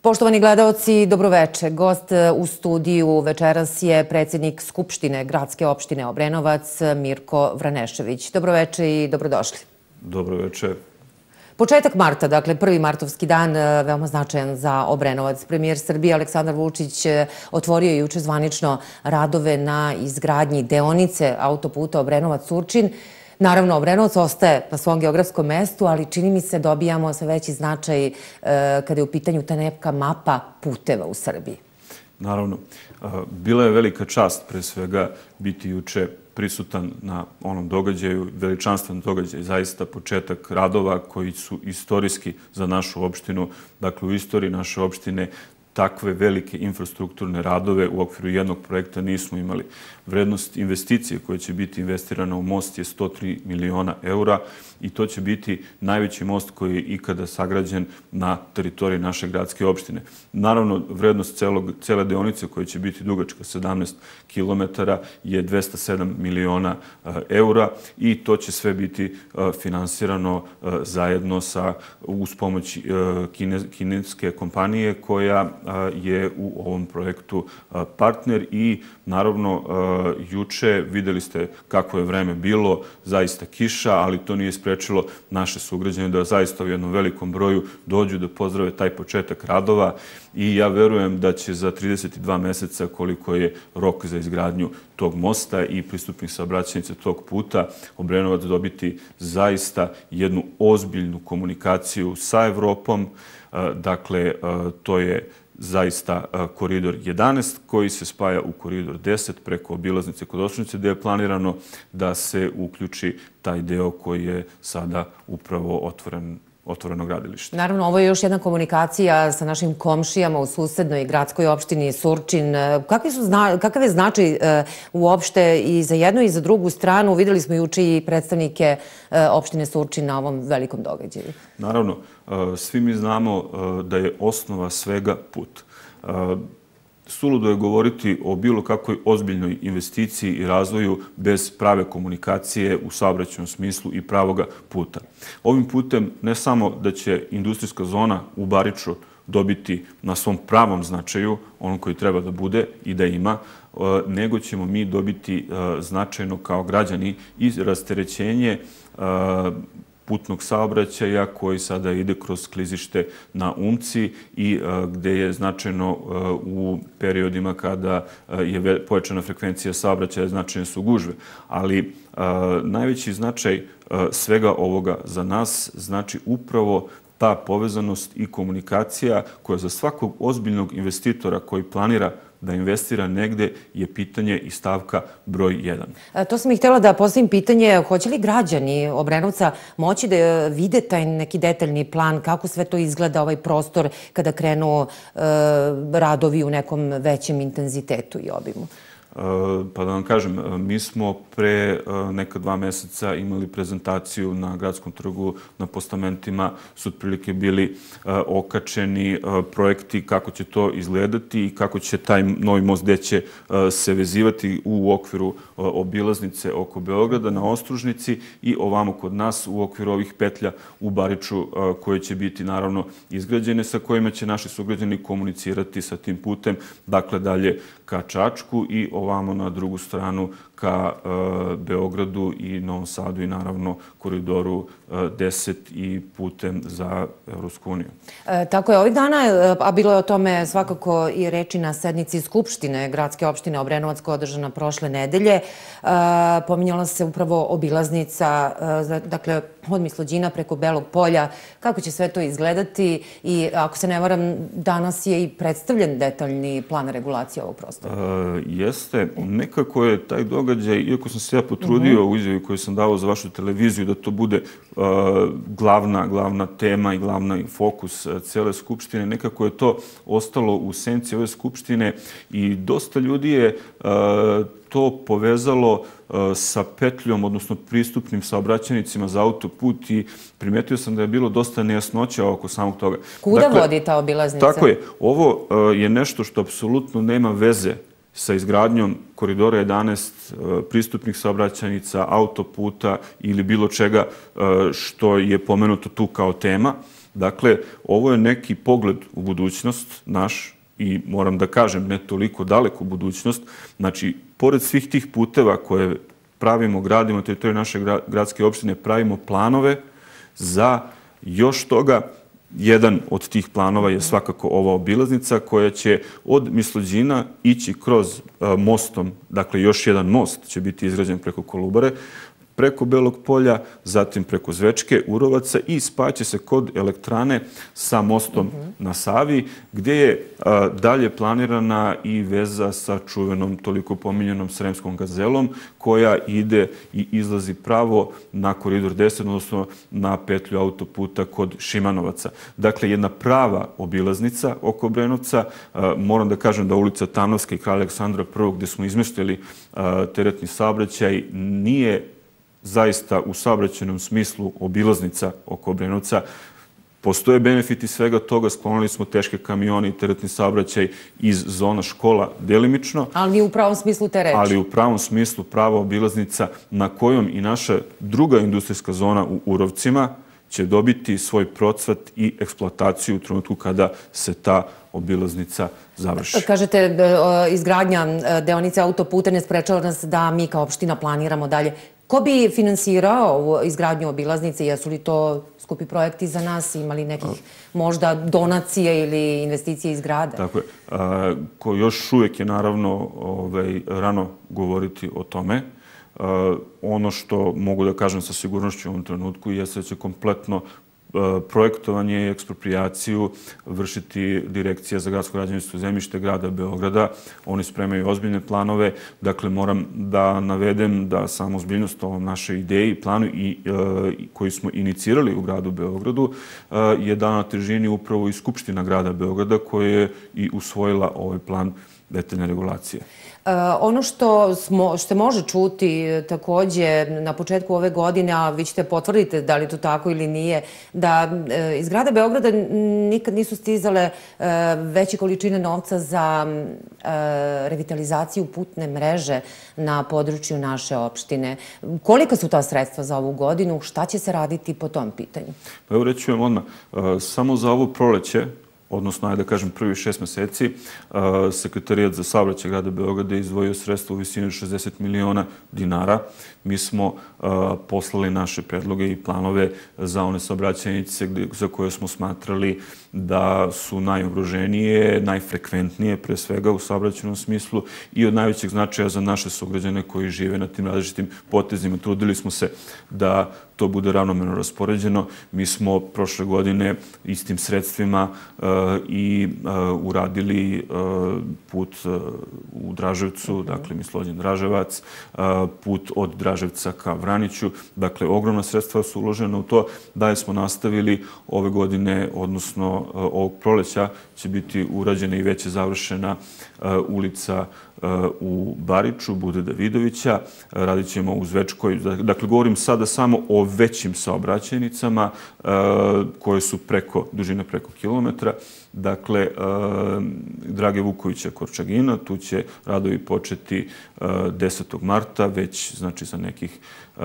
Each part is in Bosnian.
Poštovani gledaoci, dobroveče. Gost u studiju večeras je predsjednik Skupštine Gradske opštine Obrenovac, Mirko Vranešević. Dobroveče i dobrodošli. Dobroveče. Početak marta, dakle prvi martovski dan, veoma značajan za Obrenovac. Premijer Srbije Aleksandar Vučić otvorio je juče zvanično radove na izgradnji deonice autoputa Obrenovac-Surčin. Naravno, Obrenovac ostaje na svom geografskom mestu, ali čini mi se dobijamo sve veći značaj kada je u pitanju ta neka mapa puteva u Srbiji. Naravno. Bila je velika čast, pre svega, biti juče prisutan na onom događaju, veličanstven događaj, zaista početak radova koji su istorijski za našu opštinu. Dakle, u istoriji naše opštine takve velike infrastrukturne radove u okviru jednog projekta nismo imali. Vrednost investicije koja će biti investirana u most je 103 miliona eura i to će biti najveći most koji je ikada sagrađen na teritoriji naše gradske opštine. Naravno, vrednost cele deonice koja će biti dugačka 17 kilometara je 207 miliona eura i to će sve biti finansirano zajedno uz pomoć kineske kompanije koja je u ovom projektu partner i naravno juče videli ste kako je vreme bilo, zaista kiša, ali to nije sprečilo naše sugrađane da zaista u jednom velikom broju dođu da pozdrave taj početak radova i ja verujem da će za 32 meseca koliko je rok za izgradnju tog mosta i pristupnih saobraćajnica tog puta Obrenovac dobiti zaista jednu ozbiljnu komunikaciju sa Evropom. Dakle, to je zaista koridor 11 koji se spaja u koridor 10 preko obilaznice kod Oštrnice gde je planirano da se uključi taj deo koji je sada upravo otvoreno gradilište. Naravno, ovo je još jedna komunikacija sa našim komšijama u susednoj gradskoj opštini Surčin. Kakav je značaj uopšte i za jednu i za drugu stranu? Videli smo juče i predstavnike opštine Surčin na ovom velikom događaju. Naravno, svi mi znamo da je osnova svega put. Suludo je govoriti o bilo kakvoj ozbiljnoj investiciji i razvoju bez prave komunikacije u saobraćajnom smislu i pravoga puta. Ovim putem ne samo da će industrijska zona u Bariču dobiti na svom pravom značaju, onom koji treba da bude i da ima, nego ćemo mi dobiti značajno kao građani i rasterećenje putnog saobraćaja koji sada ide kroz klizište na Umci i gde je značajno u periodima kada je pojačana frekvencija saobraćaja, značajne su gužve. Ali najveći značaj svega ovoga za nas znači upravo ta povezanost i komunikacija koja za svakog ozbiljnog investitora koji planira da investira negde je pitanje i stavka broj 1. To sam i htjela da postavim pitanje, hoće li građani Obrenovca moći da vide taj neki detaljni plan, kako sve to izgleda ovaj prostor kada krenu radovi u nekom većem intenzitetu i obimu? Pa da vam kažem, mi smo pre neka 2 meseca imali prezentaciju na Gradskom trgu, na postamentima su otprilike bili okačeni projekti kako će to izgledati i kako će taj novi most gde će se vezivati u okviru obilaznice oko Beograda na Ostružnici i ovamo kod nas u okviru ovih petlja u Bariču koje će biti naravno izgrađene sa kojima će naši sugrađani komunicirati sa tim putem, dakle dalje ka Čačku i ovamo na drugu stranu ka Beogradu i Novom Sadu i naravno koridoru 10 i putem za Evropsku uniju. Tako je, ovih dana, a bilo je o tome svakako i reči na sednici Skupštine Gradske opštine Obrenovac koja je održana prošle nedelje. Pominjala se upravo obilaznica, dakle, od Mislođina preko Belog polja. Kako će sve to izgledati i ako se ne varam, danas je i predstavljen detaljni plan regulacije ovog prostora. Jeste. Nekako je taj događaj, iako sam se ja potrudio u izjavi koju sam dao za vašu televiziju, da to bude glavna tema i glavni fokus cele Skupštine, nekako je to ostalo u senci ove Skupštine i dosta ljudi je to povezalo sa petljom, odnosno pristupnim saobraćajnicima za autoput i primetio sam da je bilo dosta nejasnoća oko samog toga. Kuda vodi ta obilaznica? Tako je. Ovo je nešto što apsolutno nema veze sa izgradnjom koridora 11, pristupnih saobraćajnica, autoputa ili bilo čega što je pomenuto tu kao tema. Dakle, ovo je neki pogled u budućnost naš i moram da kažem ne toliko daleku budućnost. Znači, pored svih tih puteva koje pravimo, gradimo na teritoriji naše gradske opštine, pravimo planove za još toga. Jedan od tih planova je svakako ova obilaznica koja će od Mislođina ići kroz mostom, dakle još jedan most će biti izgrađen preko Kolubare, preko Belog polja, zatim preko Zvečke, Urovaca i spaće se kod elektrane sa mostom na Savi, gdje je dalje planirana i veza sa čuvenom, toliko pominjenom Sremskom gazelom, koja ide i izlazi pravo na koridor 10, odnosno na petlju autoputa kod Šimanovaca. Dakle, jedna prava obilaznica oko Obrenovca. Moram da kažem da ulica Tamnavska i Kralja Aleksandra I, gdje smo izmeštili teretni saobraćaj, nije zaista u saobraćajnom smislu obilaznica oko Obrenovca. Postoje benefiti svega toga, sklonili smo teške kamione i teretni saobraćaj iz zona škola delimično. Ali nije u pravom smislu te reči. Ali u pravom smislu prava obilaznica na kojom i naša druga industrijska zona u Urovcima će dobiti svoj procvat i eksploataciju u trenutku kada se ta obilaznica završi. Kažete, izgradnja deonice autoputa ne sprečava nas da mi kao opština planiramo dalje. Ko bi finansirao izgradnju obilaznice? Jesu li to skupi projekti za nas? Imali nekih možda donacije ili investicije iz grada? Tako je. Ko još uvijek je naravno rano govoriti o tome. Ono što mogu da kažem sa sigurnošću u ovom trenutku je da će kompletno projektovanje i eksproprijaciju vršiti Direkcija za gradsko građevinsko zemljište grada Beograda. Oni spremaju ozbiljne planove. Dakle, moram da navedem da samo ozbiljnost ovom naše ideji i planu koji smo inicirali u gradu Beogradu je dana težini upravo i Skupština grada Beograda koja je i usvojila ovaj plan detaljne regulacije. Ono što se može čuti takođe na početku ove godine, a vi ćete potvrditi da li to tako ili nije, da iz grada Beograda nikad nisu stizale veće količine novca za revitalizaciju putne mreže na području naše opštine. Kolika su ta sredstva za ovu godinu? Šta će se raditi po tom pitanju? Evo reći vam odmah, samo za ovo proleće, odnosno, ajde da kažem, prvih 6 meseci, Sekretarijat za saobraćaj grada Beograda je izdvojio sredstva u visini od 60 miliona dinara. Mi smo poslali naše predloge i planove za one saobraćajnice za koje smo smatrali da su najugroženije, najfrekventnije, pre svega u saobraćajnom smislu i od najvećeg značaja za naše sugrađane koji žive na tim različitim potezima. Trudili smo se da to bude ravnomerno raspoređeno. Mi smo prošle godine istim sredstvima i uradili put u Draževcu, dakle Mislođin-Draževac, put od Draževca ka Vraniću. Dakle, ogromna sredstva su uložena u to. Dalje smo nastavili ove godine, odnosno ovog proleća, će biti urađena i već je završena ulica u Bariču, Bude Davidovića. Radit ćemo u Zvečkoj. Dakle, govorim sada samo o većim saobraćajnicama koje su dužine preko kilometra. Dakle, Drage Vukovića Korčagina, tu će radovi početi 10. marta, već znači za nekih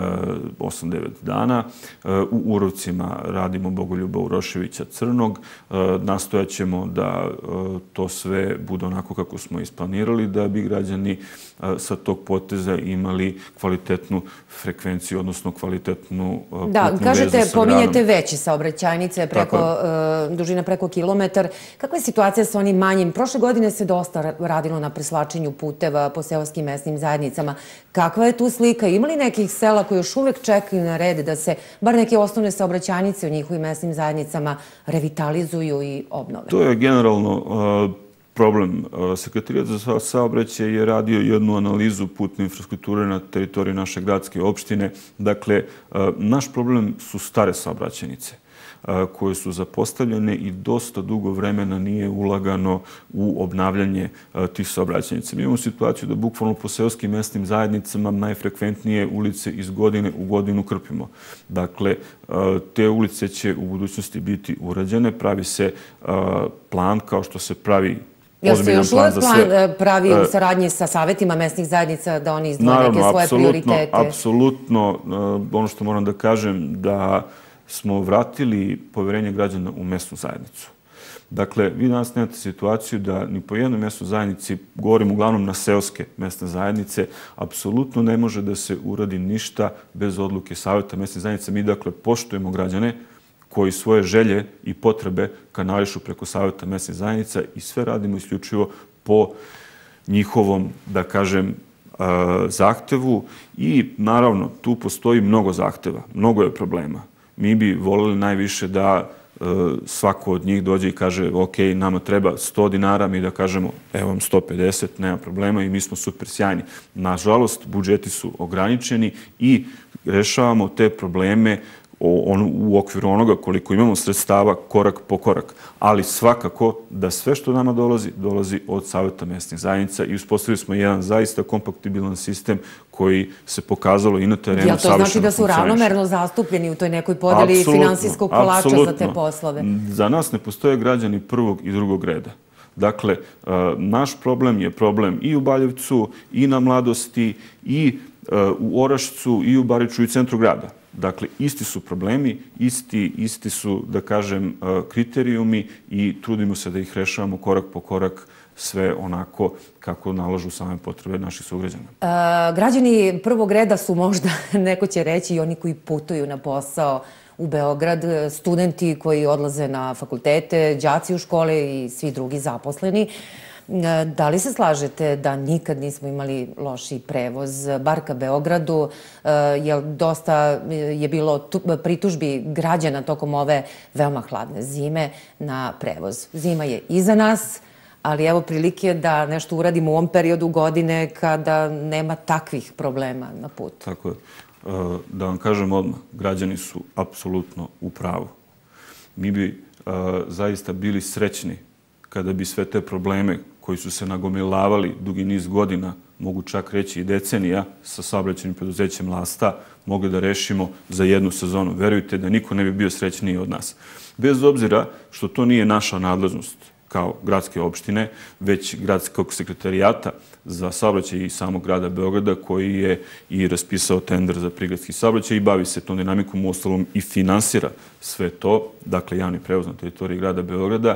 8-9 dana. U Urovcima radimo Bogoljuba Uroševića Crnog. Nastojat ćemo da to sve bude onako kako smo isplanirali, da bi građani sa tog poteza imali kvalitetnu frekvenciju, odnosno kvalitetnu putnu vezu sa gradom. Da, kažete, pominjete veće saobraćajnice, dužina preko kilometar. Kakva je situacija sa onim manjim? Prošle godine se dosta radilo na preslačenju puteva po seoskim mesnim zajednicama. Kakva je tu slika? Ima li nekih sela koji još uvek čekaju na red da se bar neke osnovne saobraćajnice u njihovim mesnim zajednicama revitalizuju i obnove? To je generalno problem. Sekretarijat za saobraćaj je radio jednu analizu putne infrastrukture na teritoriji naše gradske opštine. Dakle, naš problem su stare saobraćajnice koje su zapostavljene i dosta dugo vremena nije ulagano u obnavljanje tih saobraćajnica. Mi imamo situaciju da bukvalno po seoskim mesnim zajednicama najfrekventnije ulice iz godine u godinu krpimo. Dakle, te ulice će u budućnosti biti urađene. Pravi se plan kao što se pravi Jel se još uvek plan pravi u saradnji sa savjetima mesnih zajednica da oni izdvoje neke svoje prioritete? Apsolutno. Ono što moram da kažem da smo vratili poverenje građana u mesnu zajednicu. Dakle, vi danas nemate situaciju da ni po jednoj mesnoj zajednici, govorim uglavnom na seoske mesne zajednice, apsolutno ne može da se uradi ništa bez odluke Saveta mesne zajednice. Mi, dakle, poštujemo građane koji svoje želje i potrebe kanališu preko Saveta mesnih zajednica i sve radimo isključivo po njihovom, da kažem, zahtevu i naravno tu postoji mnogo zahteva, mnogo je problema. Mi bi voleli najviše da svako od njih dođe i kaže ok, nama treba 100 dinara, mi da kažemo evo vam 150, nema problema i mi smo super sjajni. Nažalost, budžeti su ograničeni i rešavamo te probleme u okviru onoga koliko imamo sredstava korak po korak. Ali svakako da sve što nama dolazi od Saveta mesnih zajednica i uspostavili smo jedan zaista kompatibilan sistem koji se pokazalo i na terenu savršeno funkcioniše. To znači da su ravnomerno zastupljeni u toj nekoj podeli finansijskog kolača za te poslove? Za nas ne postoje građani prvog i drugog reda. Dakle, naš problem je problem i u Baljevcu, i na Mladosti, i u Orašcu, i u Bariču, i u centru grada. Dakle, isti su problemi, isti su, da kažem, kriterijumi i trudimo se da ih rešavamo korak po korak, sve onako kako nalažu same potrebe naših sugrađana. Građani prvog reda su možda, neko će reći, i oni koji putuju na posao u Beograd, studenti koji odlaze na fakultete, đaci u škole i svi drugi zaposleni. Da li se slažete da nikad nismo imali lošiji prevoz, bar ka Beogradu, jer dosta je bilo pritužbi građana tokom ove veoma hladne zime na prevoz? Zima je iza nas, ali evo prilike da nešto uradimo u ovom periodu godine kada nema takvih problema na putu. Tako je. Da vam kažem odmah, građani su apsolutno u pravu. Mi bi zaista bili srećni kada bi sve te probleme koji su se nagomilavali dugi niz godina, mogu čak reći i decenija, sa saobraćajnim preduzećem Lasta, mogli da rešimo za jednu sezonu. Verujte da niko ne bi bio srećniji od nas. Bez obzira što to nije naša nadležnost kao gradske opštine, već gradskog sekretarijata za saobraćaj i samog grada Beograda, koji je i raspisao tender za prigradski saobraćaj i bavi se tom dinamikom, uostalom i finansira sve to, dakle javni prevoz na teritoriji grada Beograda.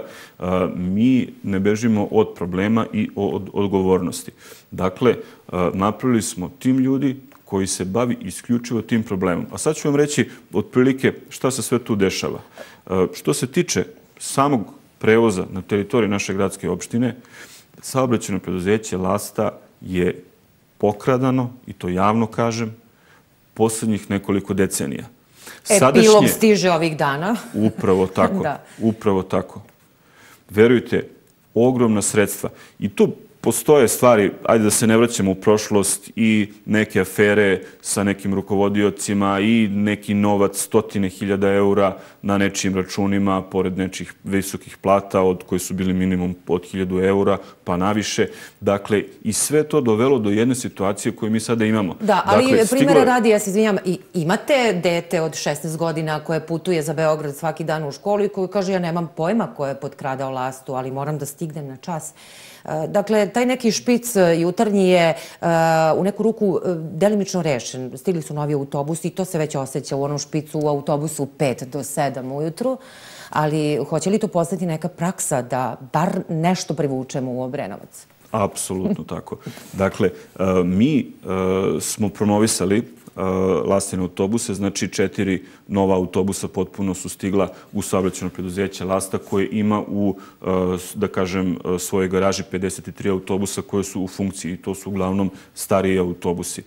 Mi ne bežimo od problema i od odgovornosti. Dakle, napravili smo tim ljudi koji se bavi isključivo tim problemom. A sad ću vam reći otprilike šta se sve tu dešava. Što se tiče samog prevoza na teritoriji naše gradske opštine, saobraćajno preduzeće Lasta je pokradano, i to javno kažem, poslednjih nekoliko decenija. Epilog stiže ovih dana. Upravo tako, upravo tako. Verujte, ogromna sredstva. I tu postoje stvari, ajde da se ne vraćamo u prošlost, i neke afere sa nekim rukovodiocima i neki novac, 100.000 eura na nečijim računima, pored nečih visokih plata, od koji su bili minimum od 1.000 eura, pa naviše. Dakle, i sve to dovelo do jedne situacije koju mi sada imamo. Da, ali primjera radi, ja se izvinjam, imate dete od 16 godina koje putuje za Beograd svaki dan u školu i koji kaže ja nemam pojma ko je potkradao Lastu, ali moram da stignem na čas. Dakle, taj neki špic jutarnji je u neku ruku delimično rešen. Stigli su novi autobusi i to se već osjeća u onom špicu u autobusu 5 do 7 ujutru. Ali hoće li to postati neka praksa da bar nešto privučemo u Obrenovac? Apsolutno tako. Dakle, mi smo promovisali Lastine autobuse, znači 4 nova autobusa potpuno su stigla u saobraćajno preduzeće Lasta, koje ima u, da kažem, svojoj garaži 53 autobusa koje su u funkciji i to su uglavnom stariji autobusi.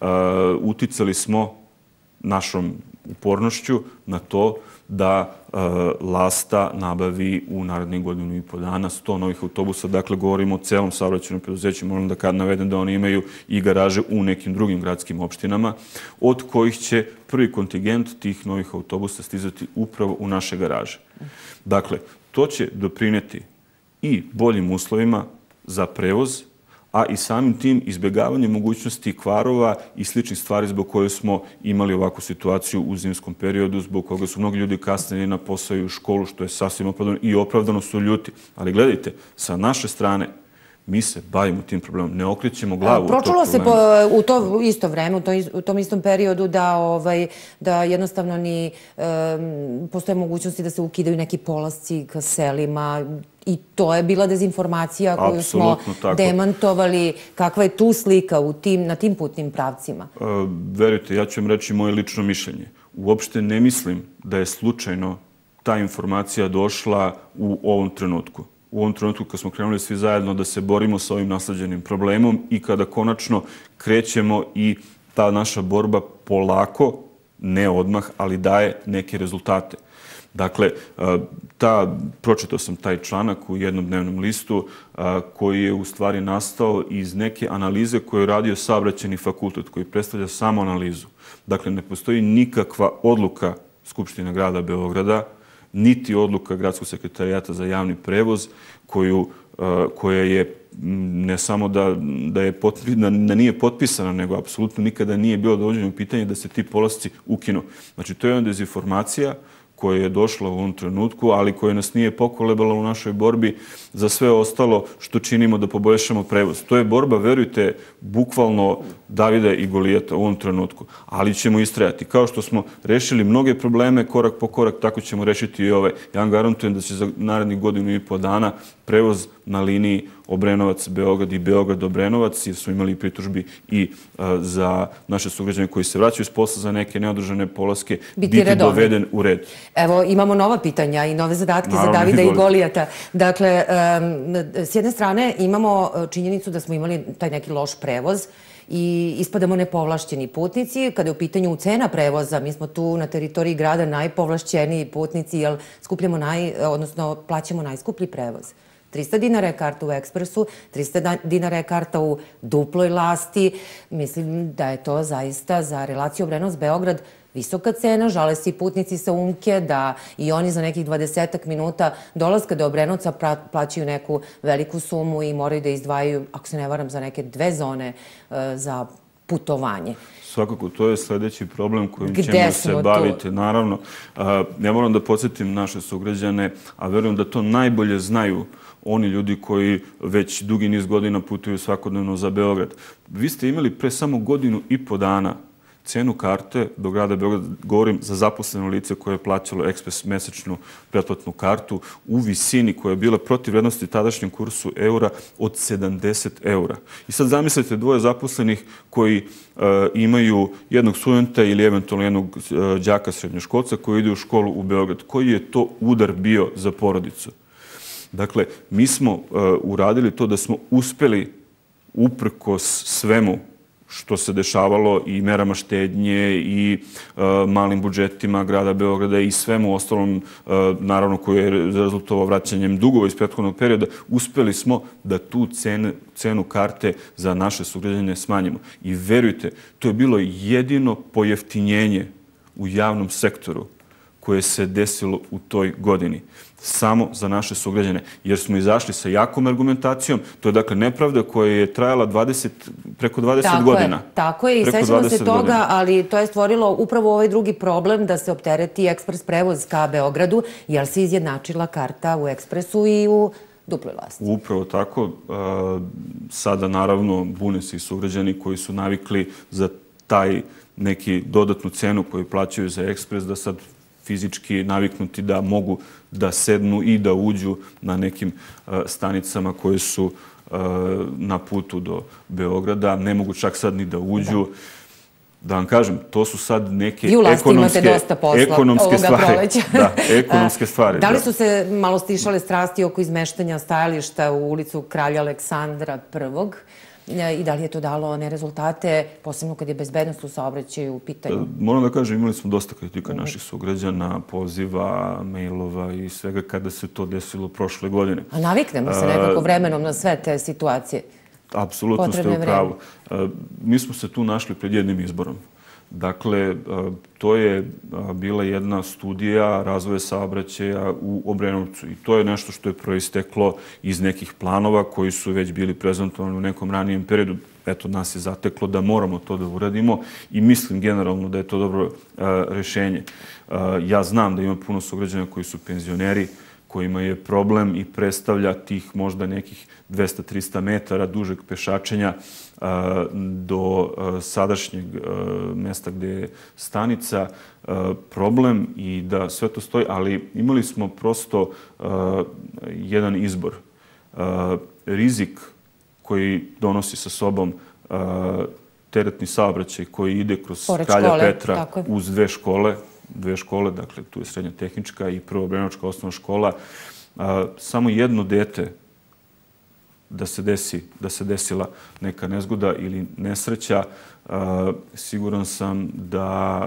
Uticali smo našom upornošću na to da Lasta nabavi u narednih godinu i po dana 100 novih autobusa. Dakle, govorimo o celom saobraćajnom preduzeću. Moram da navedem da oni imaju i garaže u nekim drugim gradskim opštinama, od kojih će prvi kontingent tih novih autobusa stizati upravo u naše garaže. Dakle, to će doprineti i boljim uslovima za prevoz, a i samim tim izbjegavanje mogućnosti kvarova i sličnih stvari zbog koje smo imali ovakvu situaciju u zimskom periodu, zbog koga su mnogi ljudi kasnili na posao i u školu, što je sasvim opravdano i opravdano su ljuti. Ali gledajte, sa naše strane Mi se bavimo tim problemom, ne okrećemo glavu od tog Pročulo se problema. u to isto vreme, u tom istom periodu da jednostavno postoje mogućnosti da se ukidaju neki polasci ka selima i to je bila dezinformacija koju smo demantovali. Kakva je tu slika na tim putnim pravcima? Verujte, ja ću vam reći moje lično mišljenje. Uopšte ne mislim da je slučajno ta informacija došla u ovom trenutku. U ovom trenutku kad smo krenuli svi zajedno da se borimo sa ovim nasleđenim problemom i kada konačno krećemo i ta naša borba polako, ne odmah, ali daje neke rezultate. Dakle, pročitao sam taj članak u jednom dnevnom listu koji je u stvari nastao iz neke analize koju je radio Saobraćajni fakultet, koji predstavlja samo analizu. Dakle, ne postoji nikakva odluka Skupštine grada Beograda, niti odluka Gradskog sekretarijata za javni prevoz, koja je ne samo da nije potpisana, nego apsolutno nikada nije bilo dovođeno u pitanje da se ti polasci ukinu. Znači, to je jedna dezinformacija koja je došla u ovom trenutku, ali koja nas nije pokolebala u našoj borbi za sve ostalo što činimo da poboljšamo prevoz. To je borba, verujte, bukvalno Davida i Golijata u ovom trenutku. Ali ćemo istrajati. Kao što smo rešili mnoge probleme korak po korak, tako ćemo rešiti i ove. Ja vam garantujem da će za narednih 1,5 dana prevoz na liniji Obrenovac-Beograd i Beograd-Obrenovac, jer smo imali pritužbi i za naše sugrađane koji se vraćaju s posla za neke neodržane polaske, biti doveden u red. Evo, imamo nova pitanja i nove zadatke za Davida i Golijata. Dakle, s jedne strane imamo činjenicu da smo imali taj neki loš prevoz i ispadamo nepovlašćeni putnici. Kada je u pitanju cena prevoza, mi smo tu na teritoriji grada najpovlašćeniji putnici, jer odnosno plaćamo najskuplji prevoz. 300 dinara je karta u ekspresu, 300 dinara je karta u duploj lasti. Mislim da je to zaista za relaciju Obrenovac-Beograd visoka cena. Žale se i putnici sa Umke da i oni za nekih 20 minuta dolaska do Obrenovca plaćaju neku veliku sumu i moraju da izdvajaju, ako se ne varam, za neke 2 zone za putovanje. Svakako, to je sledeći problem kojim ćemo se baviti. Naravno, ja moram da podsjetim naše sugrađane, a verujem da to najbolje znaju oni ljudi koji već dugi niz godina putuju svakodnevno za Beograd. Vi ste imali pre samo 1,5 godina cenu karte do grada Beograd, govorim za zaposleno lice koje je plaćalo ekspres mesečnu pretplatnu kartu u visini koja je bila protiv vrednosti tadašnjem kursu eura od 70 eura. I sad zamislite 2 zaposlenih koji imaju jednog studenta ili eventualno jednog đaka srednjoškolca koji ide u školu u Beograd. Koji je to udar bio za porodicu? Dakle, mi smo uradili to da smo uspeli uprkos svemu što se dešavalo i merama štednje i malim budžetima grada Beograda i svemu ostalom, naravno, koje je rezultovalo vraćanjem dugova iz prethodnog perioda, uspeli smo da tu cenu karte za naše sugrađane smanjimo. I verujte, to je bilo jedino pojeftinjenje u javnom sektoru koje se desilo u toj godini. Samo za naše sugrađane. Jer smo izašli sa jakom argumentacijom. To je dakle nepravda koja je trajala preko 20 godina. Tako je i sećamo se toga, ali to je stvorilo upravo ovaj drugi problem da se optereti ekspres prevoz ka Beogradu, jer se izjednačila karta u ekspresu i u duploj lasti. Upravo tako. Sada naravno bune se i sugrađani koji su navikli za taj neki dodatnu cenu koju plaćaju za ekspres, da sad fizički naviknuti da mogu da sednu i da uđu na nekim stanicama koje su na putu do Beograda. Ne mogu čak sad ni da uđu. Da vam kažem, to su sad neke ekonomske stvari. Da, ekonomske stvari. Da li su se malo stišale strasti oko izmeštanja stajališta u ulicu Kralja Aleksandra I da li je to dalo one rezultate, posebno kad je bezbednost u saobraćaju u pitanju? Moram da kažem, imali smo dosta kritika naših sugrađana, poziva, mailova i svega kada se to desilo prošle godine. A naviknemo se nekako vremenom na sve te situacije. Apsolutno ste u pravu. Mi smo se tu našli pred jednim izborom. Dakle, to je bila jedna studija razvoja saobraćaja u Obrenovcu i to je nešto što je proisteklo iz nekih planova koji su već bili prezentovani u nekom ranijem periodu. Eto, nas je zateklo da moramo to da uradimo i mislim generalno da je to dobro rešenje. Ja znam da ima puno sugrađana koji su penzioneri, kojima je problem i predstavlja tih možda nekih 200-300 metara dužeg pešačenja do sadašnjeg mesta gde je stanica problem i da sve to stoji, ali imali smo prosto jedan izbor. Rizik koji donosi sa sobom teretni saobraćaj koji ide kroz Kralja Petra uz dve škole, dakle tu je srednja tehnička i Prvobrenovačka osnovna škola, samo jedno dete da se desila neka nezgoda ili nesreća, siguran sam da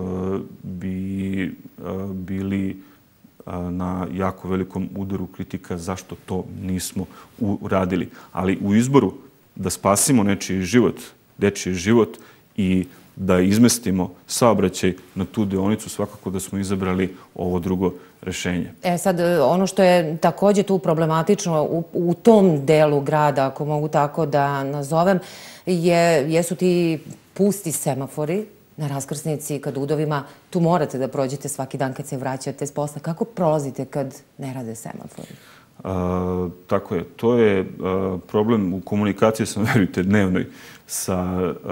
bi bili na jako velikom udaru kritika zašto to nismo uradili. Ali u izboru da spasimo nečiji život i da izmestimo saobraćaj na tu deonicu, svakako da smo izabrali ovo drugo rešenje. Sad, ono što je takođe tu problematično u tom delu grada, ako mogu tako da nazovem, jesu ti pusti semafori na raskrsnici kad udovima. Tu morate da prođete svaki dan kad se vraćate s posla. Kako prolazite kad ne rade semafori? Tako je. To je problem u komunikaciji, verujte, dnevnoj sa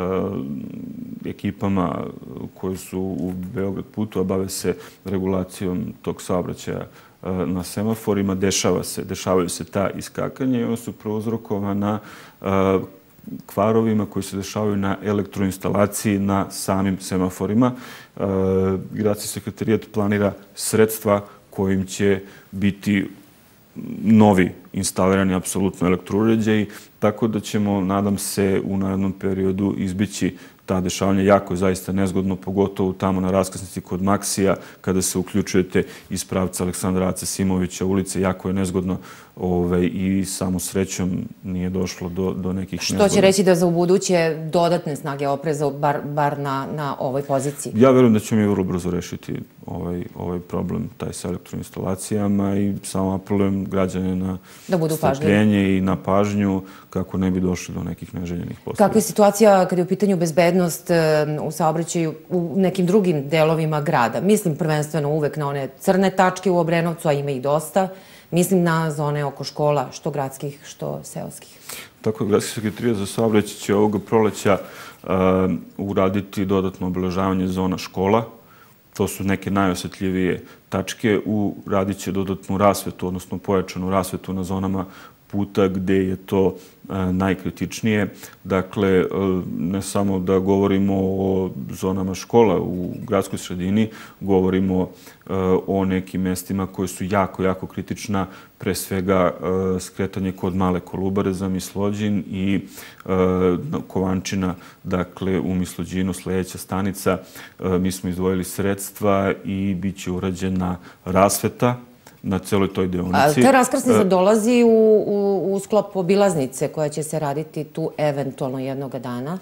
ekipama koji su u Beograd putu, a bave se regulacijom tog saobraćaja na semaforima. Dešavaju se ta iskakanja i ona su prouzrokovana kvarovima koji se dešavaju na elektroinstalaciji na samim semaforima. Gradski sekretarijat planira sredstva kojim će biti novi instalirani apsolutno elektrouređaji, tako da ćemo, nadam se, u narednom periodu izbeći ta dešavanja. Jako je zaista nezgodno, pogotovo tamo na raskrsnici kod Maksija, kada se uključujete iz pravca Aleksandra Ace Simovića ulice. Jako je nezgodno i samo srećom nije došlo do nekih nezgoda. Što će reći da za ubuduće dodatne snage opreza, bar na ovoj poziciji? Ja verujem da ćemo mi vrlo brzo rešiti ovaj problem, taj sa elektroinstalacijama, i samo apelujem građane na strpljenje i na pažnju kako ne bi došli do nekih neželjenih posledica. Kakva je situacija kada je u pitanju bezbednost u saobraćaju u nekim drugim delovima grada? Mislim prvenstveno uvek na one crne tačke u Obrenovcu, a ima ih dosta. Mislim na zone oko škola, što gradskih, što seoskih. Tako je, Gradski sekretarijat za saobraćaj će ovoga proleća uraditi dodatno obeležavanje zona škola. To su neke najosetljivije tačke. Uradit će dodatnu rasvetu, odnosno pojačanu rasvetu na zonama puta gde je to najkritičnije. Dakle, ne samo da govorimo o zonama škola u gradskoj sredini, govorimo o nekim mestima koje su jako, jako kritična, pre svega skretanje kod Male Kolubare za Mislođin i Kovančina, dakle u Mislođinu sledeća stanica. Mi smo izdvojili sredstva i bit će urađena rasveta na celoj toj deonici. Ta raskrsnica dolazi u sklop obilaznice koja će se raditi tu eventualno jednoga dana?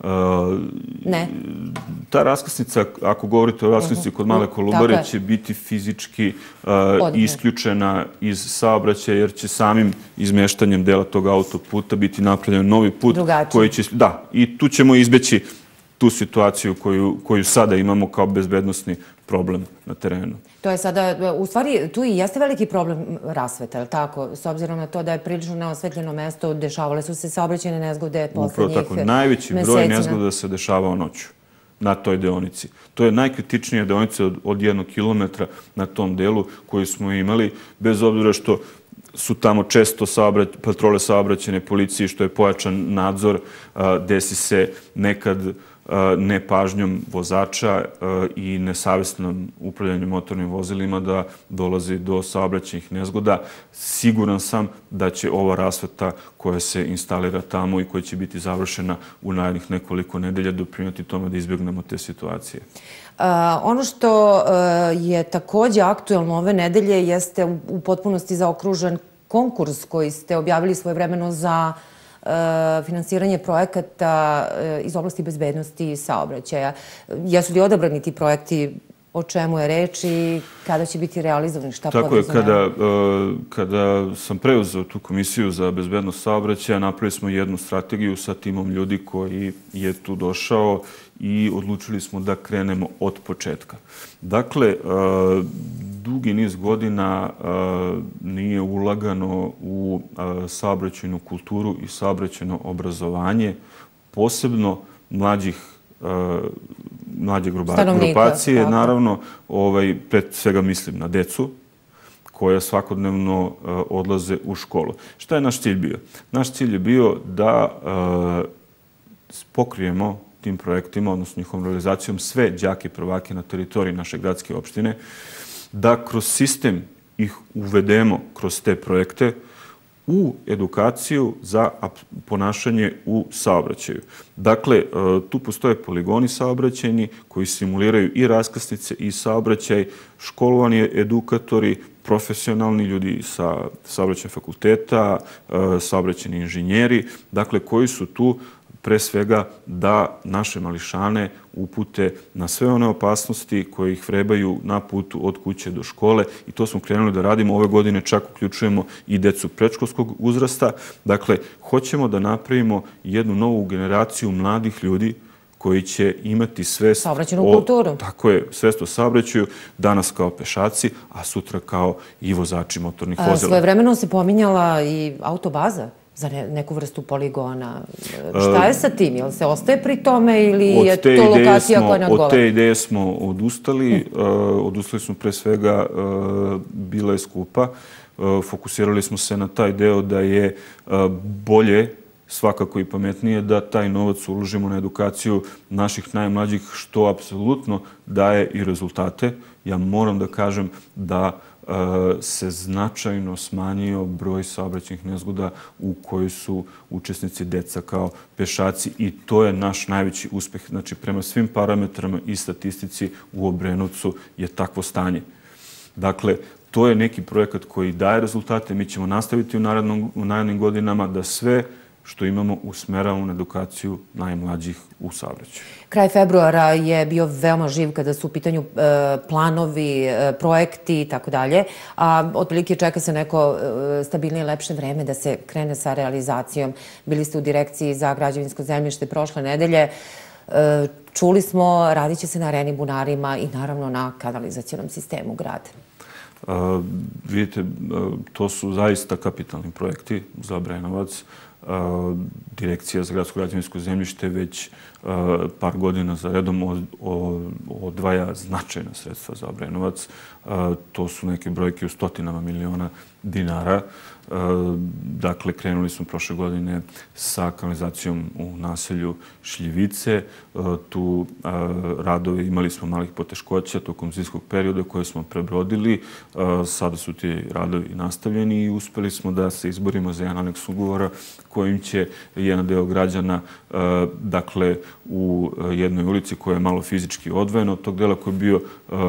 Ne. Ta raskrsnica, ako govorite o raskrsnici kod Male Kolubare, će biti fizički isključena iz saobraćaja, jer će samim izmeštanjem dela tog autoputa biti napravljen novi put koji će... Da, i tu ćemo izbeći tu situaciju koju sada imamo kao bezbednosni problem na terenu. To je sada, u stvari, tu i jeste veliki problem rasveta, je li tako? S obzirom na to da je prilično neosvetljeno mesto, dešavale su se saobraćajne nezgode poslednjih mesecina. Upravo tako, najveći broj nezgoda se dešavao noću na toj deonici. To je najkritičnija deonica od 1 kilometra na tom delu koju smo imali, bez obzira što su tamo često patrole saobraćajne policije, što je pojačan nadzor, desi se nekad nepažnjom vozača i nesavesnom upravljanjem motornim vozilima da dolazi do saobraćajnih nezgoda. Siguran sam da će ova rasveta koja se instalira tamo i koja će biti završena u narednih nekoliko nedelja doprinijeti tome da izbjegnemo te situacije. Ono što je takođe aktuelno ove nedelje jeste u potpunosti zaokružen konkurs koji ste objavili svojevremeno za finansiranje projekata iz oblasti bezbednosti i saobraćaja. Jesu li odabrani ti projekti, o čemu je reč i kada će biti realizovani, šta podrazumeva? Tako je, kada sam preuzeo tu komisiju za bezbednost saobraćaja, napravili smo jednu strategiju sa timom ljudi koji je tu došao i odlučili smo da krenemo od početka. Dakle, dugi niz godina nije ulagano u saobraćajnu kulturu i saobraćajno obrazovanje, posebno mlađe grupacije. Naravno, pred svega mislim na decu koja svakodnevno odlaze u školu. Šta je naš cilj bio? Naš cilj je bio da pokrijemo tim projektima, odnosno njihovom realizacijom, sve đake i prvake na teritoriji naše gradske opštine, da kroz sistem ih uvedemo kroz te projekte u edukaciju za ponašanje u saobraćaju. Dakle, tu postoje poligoni saobraćajni koji simuliraju i raskrsnice i saobraćaj, školovani edukatori, profesionalni ljudi sa saobraćajnog fakulteta, saobraćajni inženjeri, dakle, koji su tu pre svega da naše mališane upute na sve one opasnosti koje ih vrebaju na putu od kuće do škole i to smo krenuli da radimo. Ove godine čak uključujemo i decu predškolskog uzrasta. Dakle, hoćemo da napravimo jednu novu generaciju mladih ljudi koji će imati svest tako je, svest o saobraćaju, danas kao pešaci, a sutra kao i vozači motornih vozila. Svojevremeno se pominjala i autobaza za neku vrstu poligona. Šta je sa tim? Jel se ostaje pri tome ili je to lokacija koja ne odgovara? Od te ideje smo odustali. Odustali smo pre svega, bila je skupa. Fokusirali smo se na taj deo da je bolje, svakako i pametnije, da taj novac uložimo na edukaciju naših najmlađih, što apsolutno daje i rezultate. Ja moram da kažem da se značajno smanjio broj saobraćajnih nezgoda u kojoj su učesnici deca kao pešaci i to je naš najveći uspeh. Znači, prema svim parametrama i statistici u Obrenovcu je takvo stanje. Dakle, to je neki projekat koji daje rezultate. Mi ćemo nastaviti u narednim godinama da sve što imamo usmeravamo na edukaciju najmlađih u saobraćaju. Kraj februara je bio veoma živ kada su u pitanju planovi, projekti i tako dalje, a otprilike čeka se neko stabilnije, lepše vreme da se krene sa realizacijom. Bili ste u Direkciji za građevinsko zemljište prošle nedelje. Čuli smo, radit će se na areni bunarima i naravno na kanalizacionom sistemu grada. Vidite, to su zaista kapitalni projekti za Obrenovac. Direkcija za gradsko građevinsko zemljište već par godina za redom odvaja značajna sredstva za Obrenovac. To su neke brojke u stotinama miliona dinara. Dakle, krenuli smo prošle godine sa kanalizacijom u naselju Šljivice. Tu radovi imali smo malih poteškoća tokom zimskog perioda koje smo prebrodili. Sada su ti radovi nastavljeni i uspeli smo da se izborimo za jedan aneks ugovora kojim će jedan deo građana, dakle, u jednoj ulici koja je malo fizički odvojena od tog dela koji je bio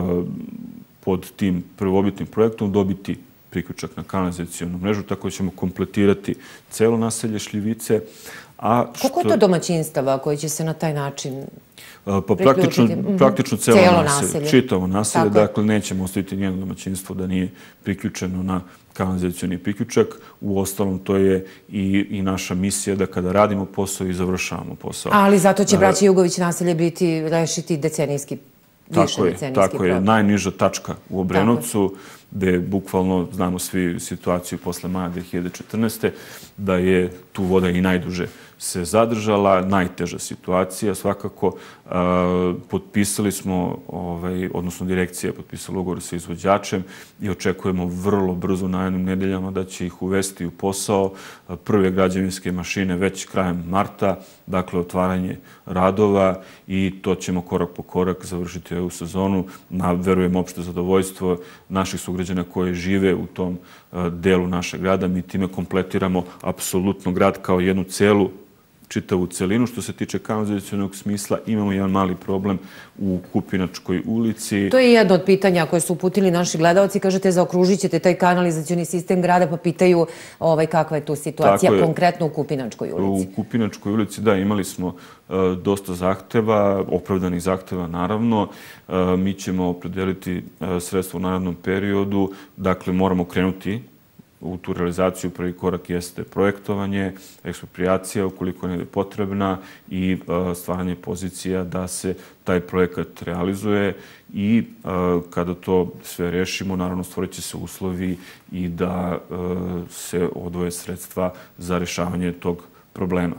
pod tim prvobitnim projektom, dobiti priključak na kanalizacijonu mrežu, tako da ćemo kompletirati celo naselje Šljivice. Koliko je to domaćinstava koji će se na taj način priključiti? Praktično celo naselje, čitavo naselje, dakle nećemo ostaviti nijedno domaćinstvo da nije priključeno na kanalizacijoni priključak. U ostalom, to je i naša misija da kada radimo posao i završavamo posao. Ali zato će braća Jugović naselje rešiti decenijski problem. Tako je, najniža tačka u Obrenovcu, gde bukvalno znamo svi situaciju posle maja 2014. da je tu voda i najduže se zadržala, najteža situacija. Svakako, potpisali smo, odnosno direkcija je potpisala ugovor sa izvođačem i očekujemo vrlo brzo narednim nedeljama da će ih uvesti u posao. Prve građevinske mašine već krajem marta, dakle otvaranje radova i to ćemo korak po korak završiti ovu sezonu na, verujem, opšte zadovoljstvo naših sugrađana koji žive u tom delu našeg grada. Mi time kompletiramo apsolutno grad kao jednu čitavu celinu. Što se tiče kanalizacionog smisla, imamo jedan mali problem u Kupinačkoj ulici. To je jedno od pitanja koje su uputili naši gledalci. Kažete, zaokružit ćete taj kanalizacioni sistem grada, pa pitaju kakva je tu situacija konkretno u Kupinačkoj ulici. U Kupinačkoj ulici, da, imali smo dosta zahteva, opravdanih zahteva naravno. Mi ćemo opredeliti sredstvo u narednom periodu. Dakle, moramo krenuti u tu realizaciju. Prvi korak jeste projektovanje, eksproprijacija ukoliko ne je potrebna i stvaranje pozicija da se taj projekat realizuje i kada to sve rešimo, naravno stvorit će se uslovi i da se odvoje sredstva za rešavanje tog problema.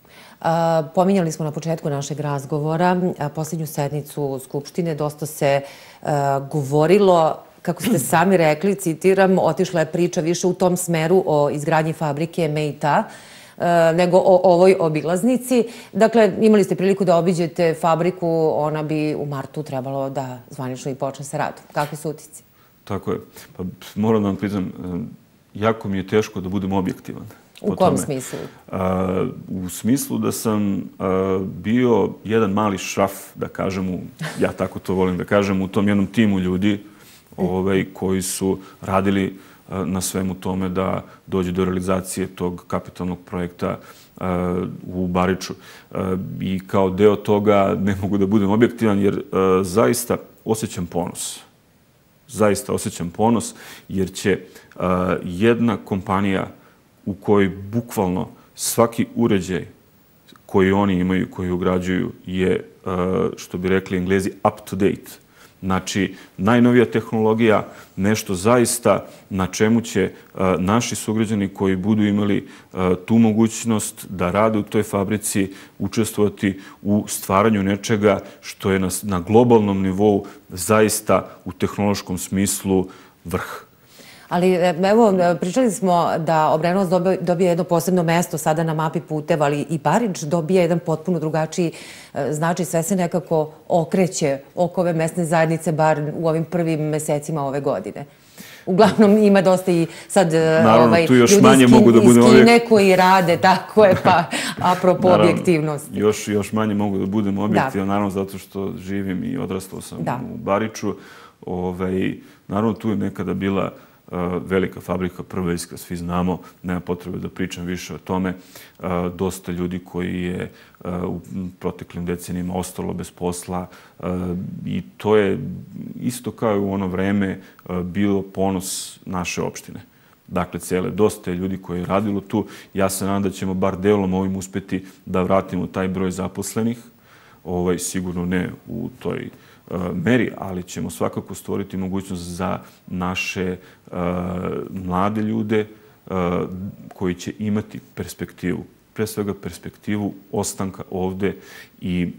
Pominjali smo na početku našeg razgovora posljednju sednicu Skupštine. Dosta se govorilo, kako ste sami rekli, citiram, otišla je priča više u tom smeru o izgradnji fabrike Meita nego o ovoj obilaznici. Dakle, imali ste priliku da obiđete fabriku, ona bi u martu trebalo da zvanično i počne sa radom. Kakvi su utisci? Tako je. Pa, moram da vam priznam, jako mi je teško da budem objektivan. U kom smislu? U smislu da sam bio jedan mali šraf, da kažem, ja tako to volim da kažem, u tom jednom timu ljudi koji su radili na svemu tome da dođe do realizacije tog kapitalnog projekta u Bariču. I kao deo toga ne mogu da budem objektivan jer zaista osjećam ponos. Zaista osjećam ponos jer će jedna kompanija u kojoj bukvalno svaki uređaj koji oni imaju, koji ugrađuju je, što bi rekli Englezi, up to date. Znači, najnovija tehnologija, nešto zaista na čemu će naši sugrađani koji budu imali tu mogućnost da rade u toj fabrici, učestvovati u stvaranju nečega što je na globalnom nivou zaista u tehnološkom smislu vrh. Ali evo, pričali smo da Obrenovac dobije jedno posebno mesto sada na mapi puteva, ali i Barič dobije jedan potpuno drugačiji značaj. Sve se nekako okreće oko ove mesne zajednice, bar u ovim prvim mesecima ove godine. Uglavnom ima dosta i sad ljudi iz Kine koji rade, tako je, pa apropo objektivnosti. Još manje mogu da budem objektivan, naravno zato što živim i odrastao sam u Bariču. Naravno tu je nekada bila velika fabrika, Prva iskra, svi znamo, nema potrebe da pričam više o tome. Dosta ljudi koji je u proteklim decenijima ostalo bez posla i to je isto kao i u ono vreme bilo ponos naše opštine. Dakle, dosta je ljudi koji je radilo tu. Ja se nadam da ćemo bar delom ovim uspeti da vratimo taj broj zaposlenih. Sigurno ne u toj meri, ali ćemo svakako stvoriti mogućnost za naše mlade ljude koji će imati perspektivu. Pre svega perspektivu ostanka ovde i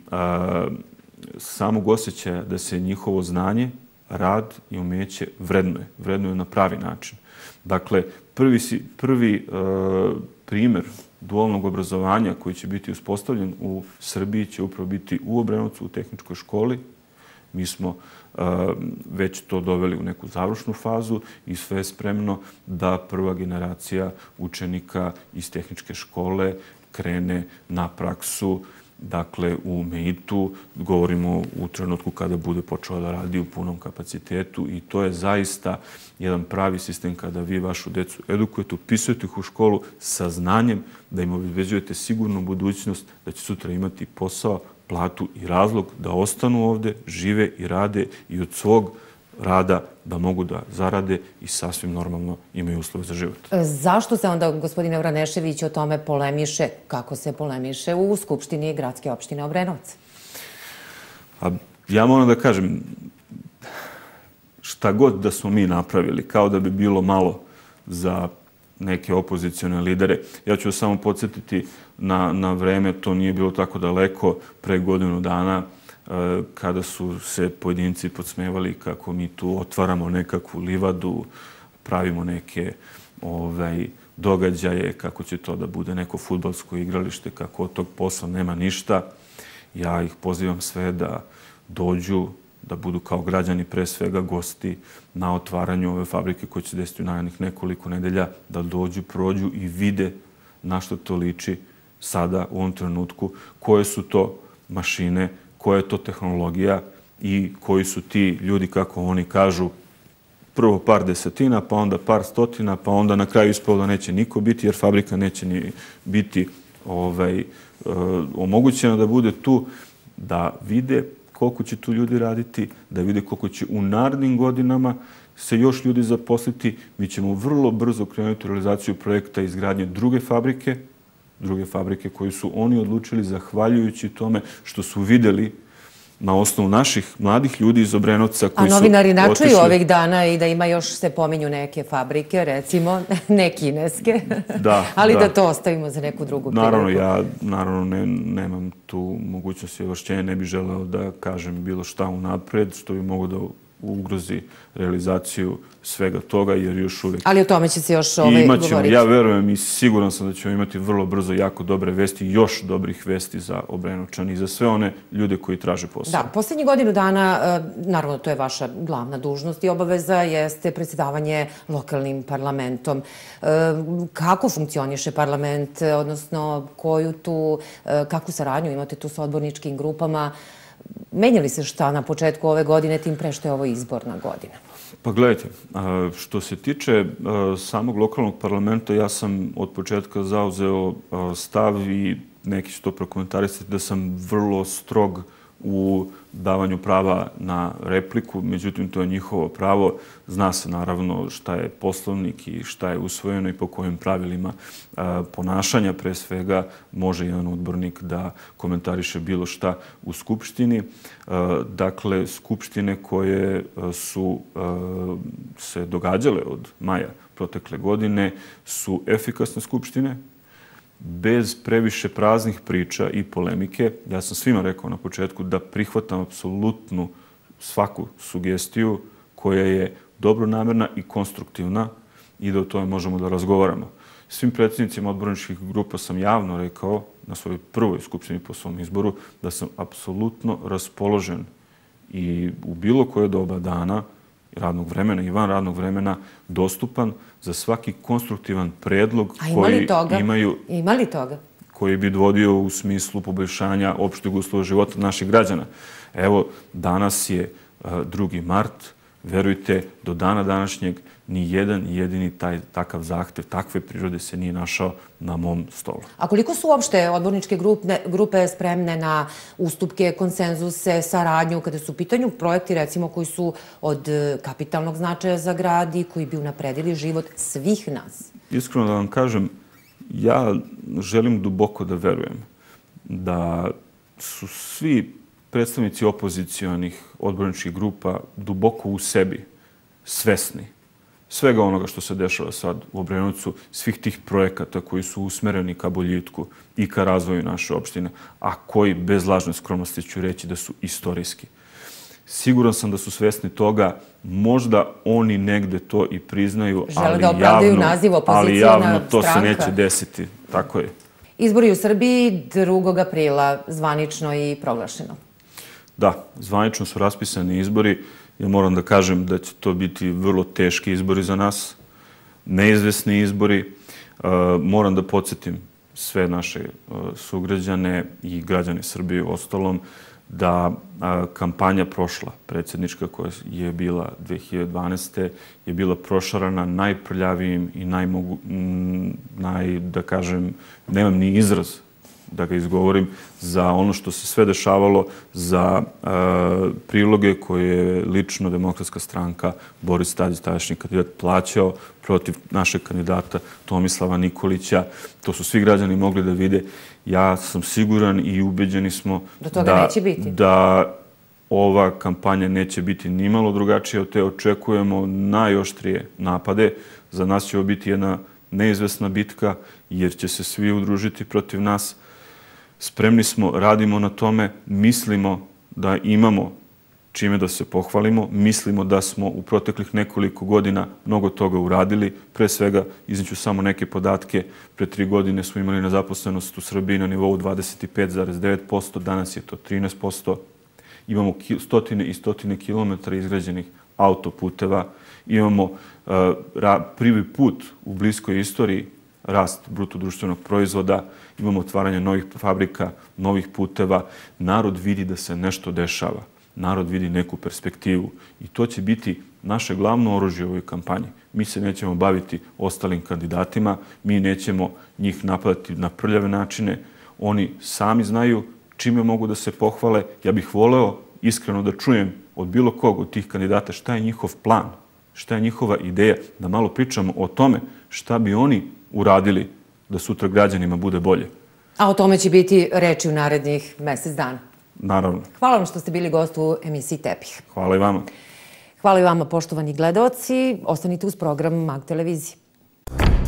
samog osjećaja da se njihovo znanje, rad i umeće vrednuje. Vrednuje na pravi način. Dakle, prvi primer dualnog obrazovanja koji će biti uspostavljen u Srbiji će upravo biti u Obrenovcu, u tehničkoj školi. Mi smo već to doveli u neku završnu fazu i sve je spremno da prva generacija učenika iz tehničke škole krene na praksu, dakle u Meitu. Govorimo u trenutku kada bude počela da radi u punom kapacitetu i to je zaista jedan pravi sistem kada vi vašu decu edukujete, upisujete ih u školu sa znanjem da im obezbeđujete sigurnu budućnost, da će sutra imati posao, platu i razlog da ostanu ovde, žive i rade i od svog rada da mogu da zarade i sasvim normalno imaju uslove za život. Zašto se onda, gospodine Vranešević, o tome polemiše, kako se polemiše u Skupštini gradske opštine Obrenovac? Ja moram da kažem, šta god da smo mi napravili, kao da bi bilo malo za neke opozicione lidere. Ja ću vas samo podsjetiti na vreme, to nije bilo tako daleko, pre godinu dana, kada su se pojedinci podsmevali kako mi tu otvaramo nekakvu livadu, pravimo neke događaje, kako će to da bude neko fudbalsko igralište, kako od tog posla nema ništa. Ja ih pozivam sve da dođu, da budu kao građani pre svega gosti na otvaranju ove fabrike koje će se desiti u narednih nekoliko nedelja, da dođu, prođu i vide na što to liči sada u ovom trenutku, koje su to mašine, koja je to tehnologija i koji su ti ljudi, kako oni kažu, prvo par desetina, pa onda par stotina, pa onda na kraju ispalo da neće niko biti, jer fabrika neće ni biti omogućena da bude tu, da vide koliko će tu ljudi raditi, da vide koliko će u narednim godinama se još ljudi zaposliti. Mi ćemo vrlo brzo krenuti u realizaciju projekta izgradnje druge fabrike koju su oni odlučili zahvaljujući tome što su videli na osnovu naših mladih ljudi iz Obrenovca koji su... A novinari načuju ovih dana i da ima još se pominju neke fabrike, recimo, ne kineske, ali da to ostavimo za neku drugu priliku. Naravno, ja nemam tu mogućnost i ovlašćenja, ne bih želeo da kažem bilo šta unapred, što bi mogo da ugrozi realizaciju svega toga, jer još uvijek... Ali o tome će se još govoriti. Ja verujem i siguran sam da ćemo imati vrlo brzo jako dobre vesti, još dobrih vesti za Obrenovčane i za sve one ljude koji traže posao. Da, posljednjih godinu dana, naravno to je vaša glavna dužnost i obaveza, jeste predsjedavanje lokalnim parlamentom. Kako funkcioniše parlament, odnosno kakvu saradnju imate tu sa odborničkim grupama? Menja li se šta na početku ove godine, tim pre što je ovo izborna godina? Pa gledajte, što se tiče samog lokalnog parlamenta, ja sam od početka zauzeo stav i neki će to prokomentarisati da sam vrlo strog u davanju prava na repliku, međutim to je njihovo pravo. Zna se naravno šta je poslovnik i šta je usvojeno i po kojim pravilima ponašanja. Pre svega može jedan odbornik da komentariše bilo šta u Skupštini. Dakle, Skupštine koje su se događale od maja protekle godine su efikasne Skupštine, bez previše praznih priča i polemike. Ja sam svima rekao na početku da prihvatam apsolutnu svaku sugestiju koja je dobronamerna i konstruktivna i da o tome možemo da razgovaramo. Svim predsjednicima odborničkih grupa sam javno rekao na svojoj prvoj skupštini po svom izboru da sam apsolutno raspoložen i u bilo koje doba dana, radnog vremena i van radnog vremena, dostupan za svaki konstruktivan predlog koji bi vodio u smislu poboljšanja opšteg uslova života naših građana. Evo, danas je 2. mart. Verujte, do dana današnjeg ni jedan jedini takav zahtev, takve prirode se nije našao na mom stolu. A koliko su uopšte odborničke grupe spremne na ustupke, konsenzuse, saradnju, kada su u pitanju projekti, recimo, koji su od kapitalnog značaja za grad i koji bi unapredili život svih nas? Iskreno da vam kažem, ja želim duboko da verujem da su svi predstavnici opozicionih odborničkih grupa duboko u sebi svesni svega onoga što se dešava sad u Obrenovcu, svih tih projekata koji su usmereni ka boljitku i ka razvoju naše opštine, a koji, bez lažne skromnosti ću reći, da su istorijski. Siguran sam da su svesni toga, možda oni negde to i priznaju, ali javno to se neće desiti. Tako je. Izbori u Srbiji 2. aprila zvanično i proglašeno. Da, zvanično su raspisani izbori. Ja moram da kažem da će to biti vrlo teški izbori za nas, neizvesni izbori. Moram da podsjetim sve naše sugrađane i građane Srbije u ostalom da kampanja prošla, predsjednička koja je bila 2012. je bila prošarana najprljavijim i da kažem, nemam ni izraz da ga izgovorim, za ono što se sve dešavalo, za priloge koje je lično Demokratska stranka Boris Tadić, tadašnji kandidat, plaćao protiv našeg kandidata Tomislava Nikolića. To su svi građani mogli da vide. Ja sam siguran i ubeđeni smo da ova kampanja neće biti nimalo drugačija od te. Očekujemo najoštrije napade. Za nas će ovo biti jedna neizvesna bitka jer će se svi udružiti protiv nas. Spremni smo, radimo na tome, mislimo da imamo čime da se pohvalimo, mislimo da smo u proteklih nekoliko godina mnogo toga uradili. Pre svega, izneću samo neke podatke, pre 3 godine smo imali nezaposlenost u Srbiji na nivou 25,9%, danas je to 13%. Imamo stotine i stotine kilometara izgrađenih autoputeva, imamo prvi put u bliskoj istoriji rast brutodruštvenog proizvoda, imamo otvaranje novih fabrika, novih puteva. Narod vidi da se nešto dešava. Narod vidi neku perspektivu. I to će biti naše glavno oružje u ovoj kampanji. Mi se nećemo baviti ostalim kandidatima, mi nećemo njih napadati na prljave načine. Oni sami znaju čime mogu da se pohvale. Ja bih voleo iskreno da čujem od bilo kog od tih kandidata šta je njihov plan, šta je njihova ideja, da malo pričamo o tome šta bi oni uradili da sutra građanima bude bolje. A o tome će biti reči u narednih mesec dana. Naravno. Hvala vam što ste bili gost u emisiji Tepih. Hvala i vama. Hvala i vama, poštovani gledaoci. Ostanite uz program MAG televizije.